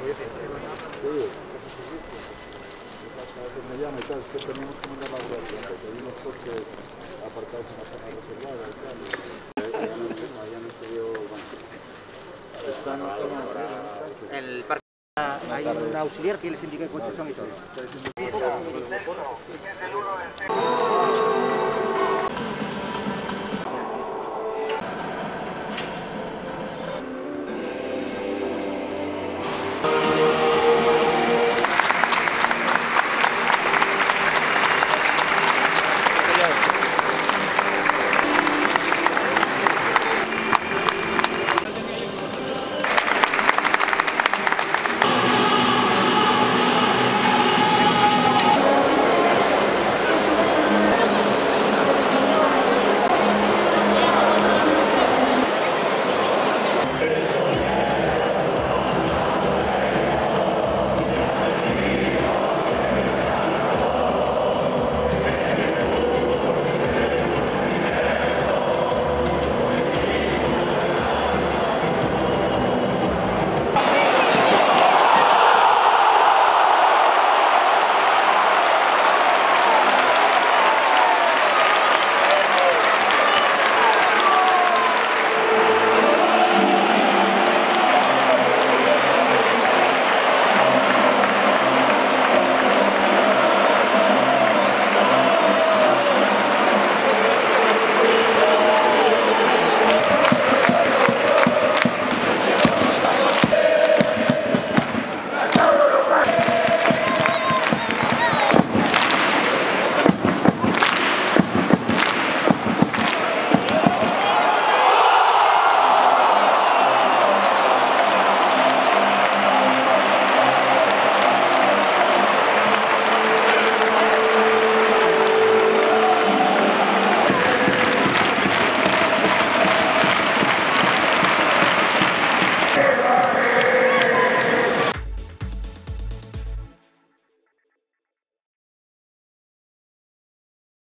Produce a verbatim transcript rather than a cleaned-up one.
Me llama y tal, es que teníamos que mandar la grúa, porque hay unos coches aparcados en la zona reservada y tal. Ya no tengo, ya no estudió, bueno. Están en el parque hay un auxiliar que les indica qué coches son y todo.